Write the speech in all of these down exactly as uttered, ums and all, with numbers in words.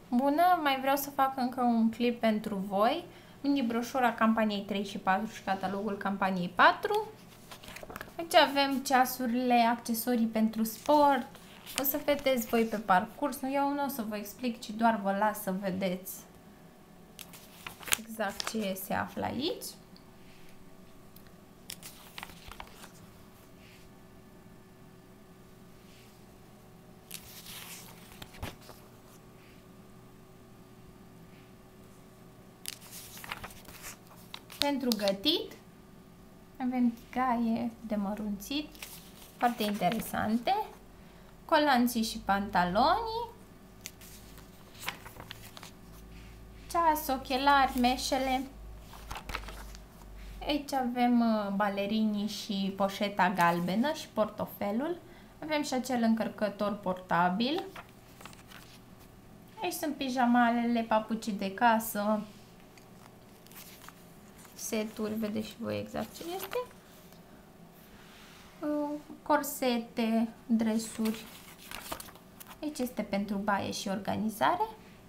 Bună, mai vreau să fac încă un clip pentru voi. Mini broșura campaniei trei și patru și catalogul campaniei patru. Aici avem ceasurile, accesorii pentru sport. O să vedeți voi pe parcurs. Eu nu o să vă explic, ci doar vă las să vedeți exact ce se află aici. Pentru gătit avem tigaie de mărunțit, foarte interesante, colanții și pantalonii, ceas, ochelari, meșele. Aici avem balerinii și poșeta galbenă și portofelul. Avem și acel încărcător portabil. Aici sunt pijamalele, papucii de casă, seturi, vedeți și voi exact ce este, corsete, dresuri. Aici este pentru baie și organizare.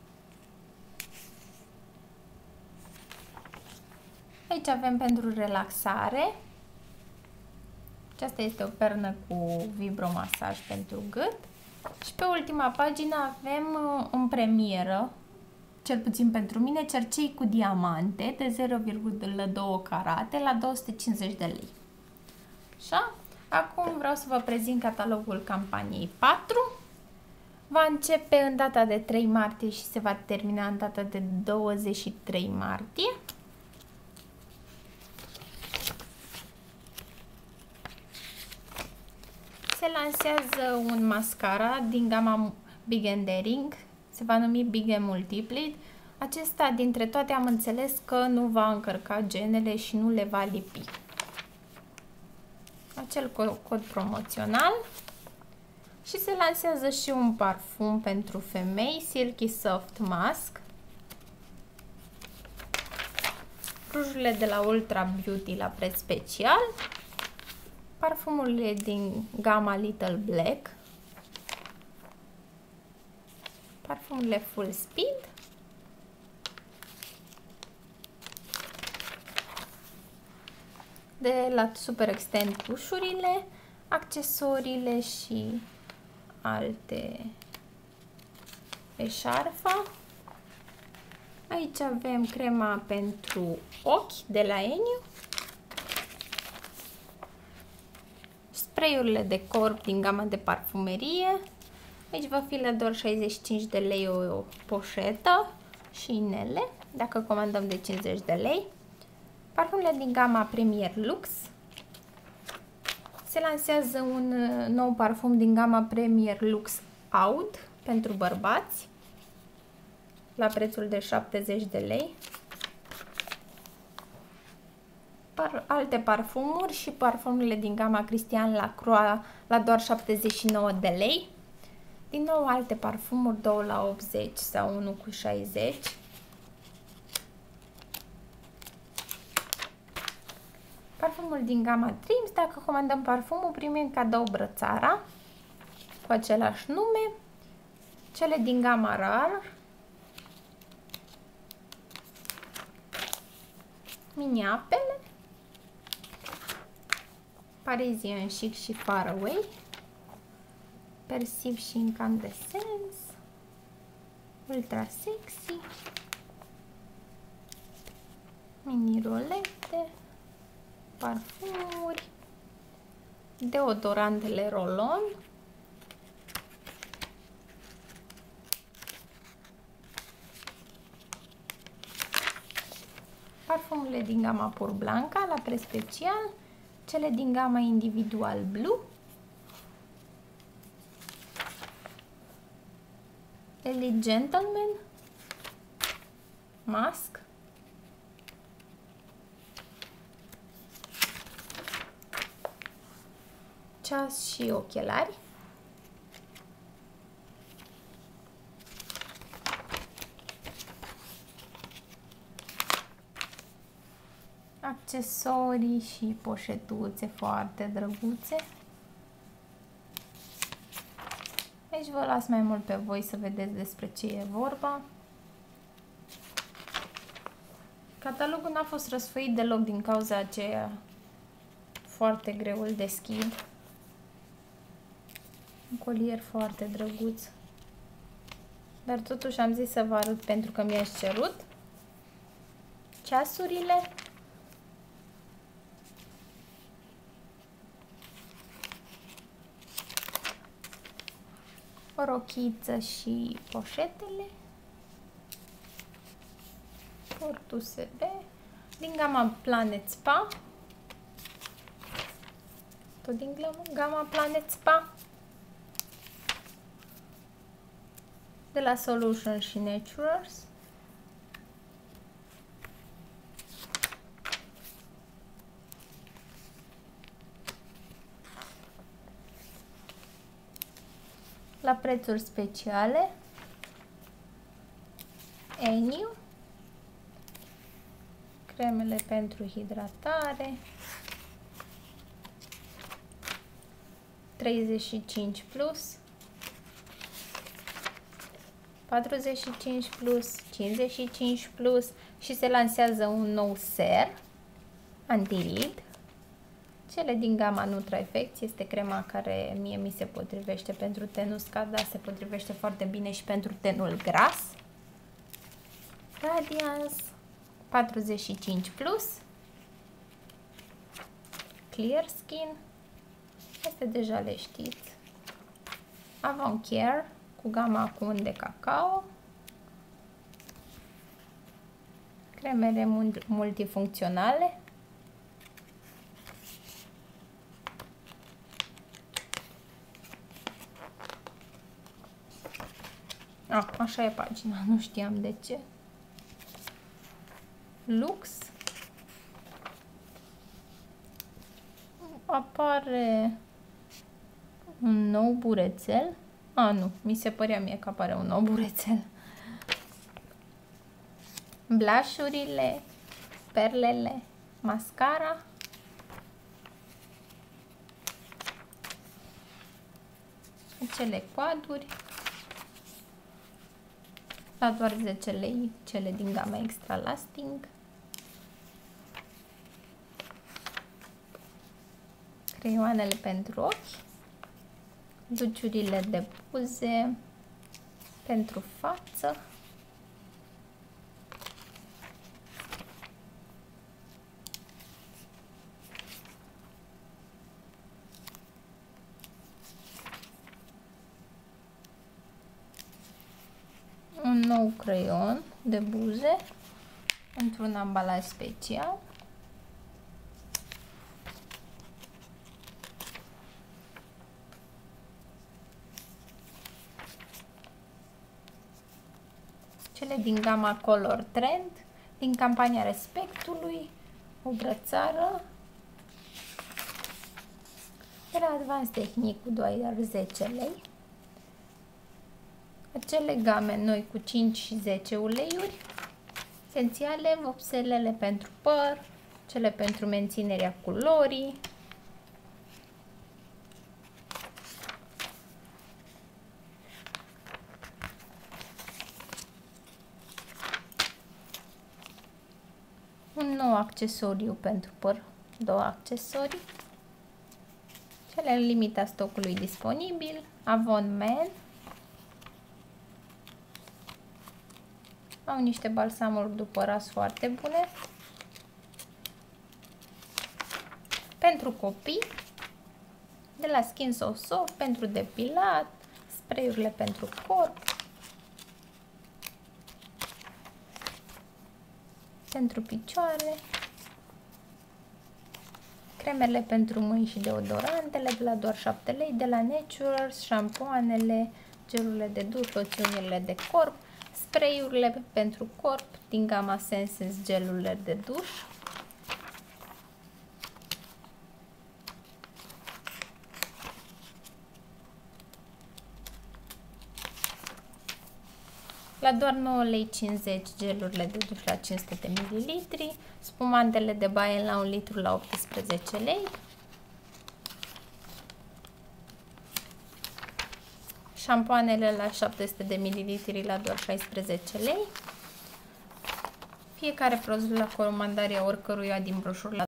Aici avem pentru relaxare. Aceasta este o pernă cu vibromasaj pentru gât. Și pe ultima pagină avem în premieră, cel puțin pentru mine, cercei cu diamante de zero virgulă doi carate la două sute cincizeci de lei. Așa? Acum vreau să vă prezint catalogul campaniei patru. Va începe în data de trei martie și se va termina în data de douăzeci și trei martie. Se lansează un mascara din gama Big and Daring. Se va numi Big and Multiply. Acesta, dintre toate, am înțeles că nu va încărca genele și nu le va lipi. Acel cod promoțional. Și se lansează și un parfum pentru femei, Silky Soft Mask. Rujurile de la Ultra Beauty la preț special. Parfumurile din gama Little Black. Parfumurile Full Speed. De la Super Extend tușurile, accesoriile și alte eșarfa. Aici avem crema pentru ochi de la Eniu. Spray-urile de corp din gama de parfumerie. Aici va fi la doar șaizeci și cinci de lei o poșetă și inele, dacă comandăm de cincizeci de lei. Parfumurile din gama Premier Lux. Se lansează un nou parfum din gama Premier Lux Oud pentru bărbați la prețul de șaptezeci de lei. Par alte parfumuri și parfumurile din gama Christian Lacroix la doar șaptezeci și nouă de lei. Din nou alte parfumuri, două la optzeci sau unu cu șaizeci. Parfumul din gama Dreams. Dacă comandăm parfumul, primim cadou brățara cu același nume. Cele din gama Rar. Mini apele. Parisian Chic și Far Away. Persiv și Incandescence. Ultra Sexy. Mini rolete. Parfumuri. Deodorantele Rolon. Parfumurile din gama Pur Blanca la preț special. Cele din gama Individual Blue. Elite Gentleman. Mask. Ceas și ochelari. Accesorii și poșetuțe foarte drăguțe. Aici vă las mai mult pe voi să vedeți despre ce e vorba. Catalogul n-a fost răsfoit deloc din cauza aceea. Foarte greu îl deschid. Un colier foarte drăguț. Dar totuși am zis să vă arăt pentru că mi-ați cerut. Ceasurile. O rochiță și poșetele. Port U S B. Din gama Planet Spa. Tot din gama Planet Spa. De la Solution și Naturals. La prețuri speciale. Eniu. Cremele pentru hidratare. treizeci și cinci plus. patruzeci și cinci plus, cincizeci și cinci plus și se lansează un nou ser antirid. Cele din gama NutraEffects este crema care mie mi se potrivește pentru ten uscat, dar se potrivește foarte bine și pentru tenul gras. Radiance patruzeci și cinci plus. Clear Skin. Este deja le știți. Avant Care cu gama acum de cacao. Cremele multifuncționale. Ah, așa e pagina, nu știam de ce. Lux. Apare un nou burețel. A, nu, mi se părea mie că apare un nou burețel. Blush-urile, perlele, mascara. Acele coaduri. La doar zece lei, cele din gama Extra Lasting. Creioanele pentru ochi. Duciurile de buze pentru față. Un nou creion de buze într-un ambalaj special. Cele din gama Color Trend, din campania Respectului, o brățară de la Advanced Technique cu doar zece lei. Acele game noi cu cinci și zece uleiuri esențiale, vopselele pentru păr, cele pentru menținerea culorii. Un nou accesoriu pentru păr, două accesorii. Cele în limita stocului disponibil, Avon Men. Au niște balsamuri după ras foarte bune. Pentru copii, de la Skin So Soft, pentru depilat, spray-urile pentru corp, pentru picioare, cremele pentru mâini și deodorantele de la doar șapte lei, de la Naturals, șampoanele, gelurile de duș, loțiunile de corp, spray-urile pentru corp din gama Senses, gelurile de duș. La doar nouă lei cincizeci gelurile de duș la cinci sute de mililitri, spumantele de baie la un litru la optsprezece lei, șampoanele la șapte sute de mililitri la doar șaisprezece lei. Fiecare produs la comandarea oricăruia din broșură la